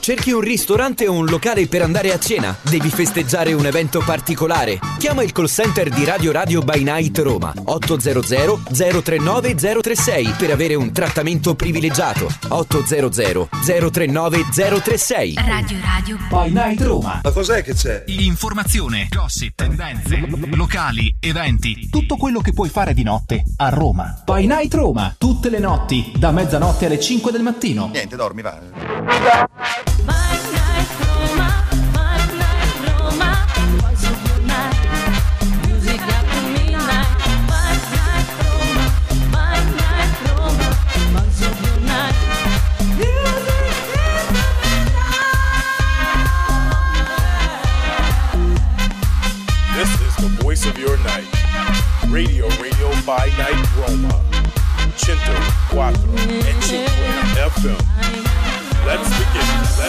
Cerchi un ristorante o un locale per andare a cena? Devi festeggiare un evento particolare? Chiama il call center di Radio by Night Roma 800 039 036 per avere un trattamento privilegiato. 800 039 036. Radio by Night Roma. Ma cos'è che c'è? Informazione, gossip, tendenze, locali, eventi, tutto quello che puoi fare di notte a Roma. By Night Roma, tutte le notti, da mezzanotte alle 5 del mattino. Niente, dormi, va. This is the voice of your night. Radio by Night Roma. 104 e 5 FM. Let's begin.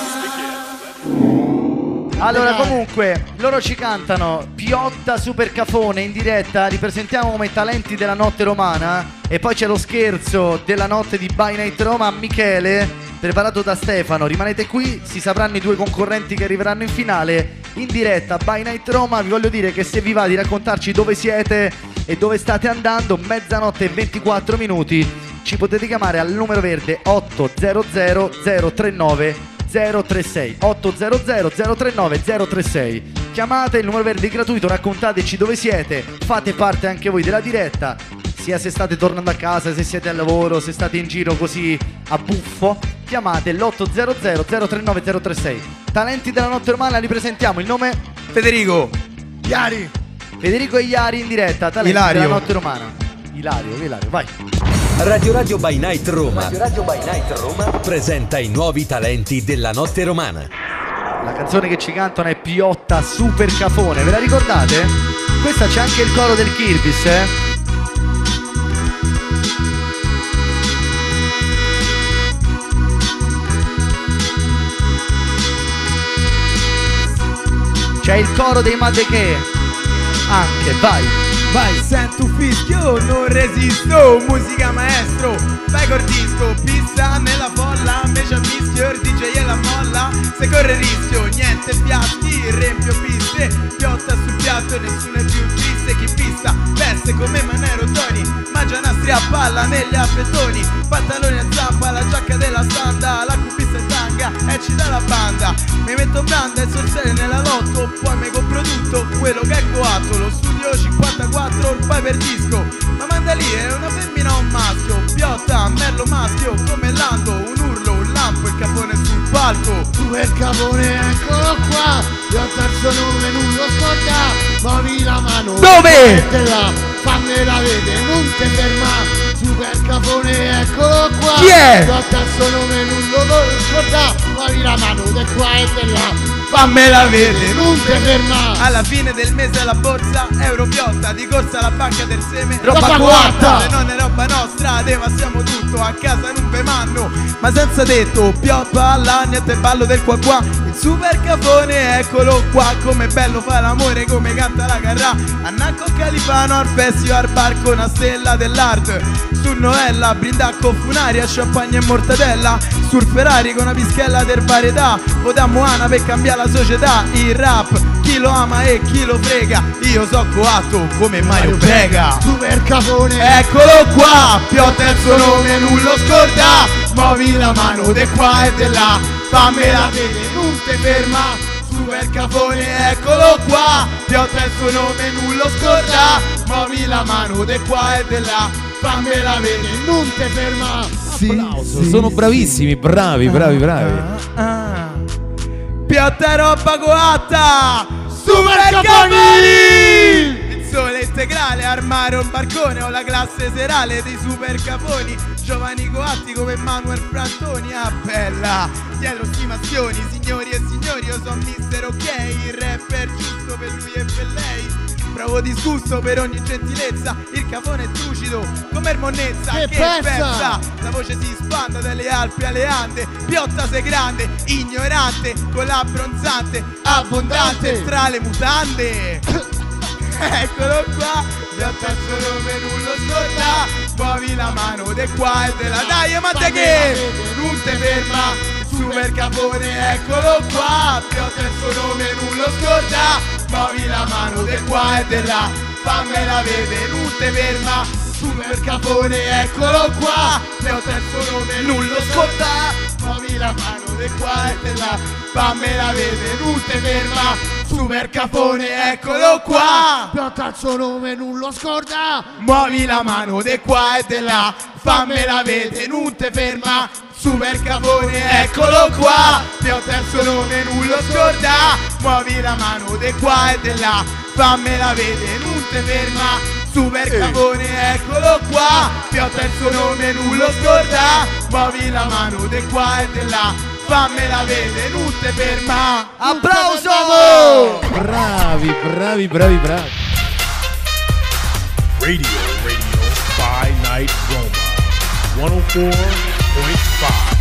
Allora, comunque, loro ci cantano Piotta Super Cafone in diretta. Li presentiamo come talenti della notte romana. E poi c'è lo scherzo della notte di By Night Roma a Michele, preparato da Stefano. Rimanete qui, si sapranno i due concorrenti che arriveranno in finale. In diretta By Night Roma. Vi voglio dire che se vi va di raccontarci dove siete e dove state andando, mezzanotte e 24 minuti, ci potete chiamare al numero verde 800 039 036 800 039 036. Chiamate, il numero verde è gratuito, raccontateci dove siete, fate parte anche voi della diretta, sia se state tornando a casa, se siete al lavoro, se state in giro così a buffo. Chiamate l'800 039 036. Talenti della notte romana, li presentiamo. Il nome? Federico Iari. Federico e Iari in diretta. Talenti Ilario. della notte romana. Ilario, vai. Radio by Night Roma. Radio by Night Roma presenta i nuovi talenti della notte romana. La canzone che ci cantano è Piotta Super Cafone, ve la ricordate? Questa c'è anche il coro del Kirbis, C'è il coro dei Madechè anche, vai, sento un fischio, non resisto, musica maestro, vai col disco, pista nella folla, invece a mischio, il DJ e la molla, se corre il rischio, niente fiaschi, riempio piste, piotta sul piatto, nessuno è più triste, chi pista, veste come Manero Toni, mangia nastri a palla negli affettoni, pantaloni a zampa, la giacca della standa, la cubista e tanga, eccita la banda, mi metto branda e sorcelle nella lotto, poi mi compro tutto quello che è coatto, lo studio 54, il poi per disco, ma manda lì è una femmina o un maschio, piotta, merlo maschio, come Lando, un urlo, un lampo, il capone sul palco, Super Capone, eccolo qua, piotta il suo nome, non lo scorda, muovi la mano, dove? Mettela, fammela vedere, non ti ferma, Super Capone, eccolo qua, chi è? piotta il suo nome, non lo scorda, muovi la mano, di qua e di là, fammela vedere, non ti ferma. Alla fine del mese la borsa euro piotta, di corsa alla banca del seme, Roba coatta. se non è roba nostra, devassiamo tutto, a casa non ve manno, ma senza detto, piotta all'agnate, ballo del qua qua, il Super Cafone, eccolo qua, come bello fa l'amore, come canta la carrà, Annacco Califano al festival bar con una stella dell'art, su Noella, brindacco funaria, champagne e mortadella, sul Ferrari con una pischella del varietà, votiamo Ana per cambiare la società, il rap, chi lo ama e chi lo frega, io so coatto come Mario Brega. Super Capone, Eccolo qua, piotta il suo nome, non lo scorda, muovi la mano de qua e de là, fammela vedere, non te ferma. Super Capone, eccolo qua, piotta il suo nome, non lo scorda, muovi la mano de qua e de là, fammela vedere, non te ferma. Applauso. Sono bravissimi, bravi. Piotta roba coatta, Super Caponi! il sole integrale, armare un barcone o la classe serale dei super caponi, giovani coatti come Manuel Frantoni, ah bella, dietro stimazioni, signori e signori, io sono mister ok, il rapper giusto per lui e per lei, provo disgusto per ogni gentilezza, il cafone è lucido come monnezza, che pezza, la voce si spanda dalle Alpi alle Ande, piotta sei grande, ignorante, con l'abbronzante, abbondante tra le mutande. Eccolo qua, piotta il suo nome, non lo scorda, muovi la mano de qua e de là, dai, ma te che non te ferma. Super Capone, eccolo qua, Piotta il suo nome, non lo scorda. Muovi la mano di qua e di là, fammela vedere, non te ferma. Super Capone, eccolo qua, Piotta il suo nome, non lo scorda. Muovi la mano di qua e di là, fammela vedere, non te ferma. Super Capone, eccolo qua, Piotta il suo nome, non lo scorda. muovi la mano di qua e di là, fammela vedere, non te ferma. Super Capone, eccolo qua, Piotta il suo nome, non lo scorda. Muovi la mano di qua e di là, fammela vedere, non te ferma. Super Capone, eccolo qua, Piotta il suo nome, non lo scorda. Muovi la mano di qua e di là, fammela vedere, non te ferma. Applauso! Bravi. Radio by Night Roma 104.5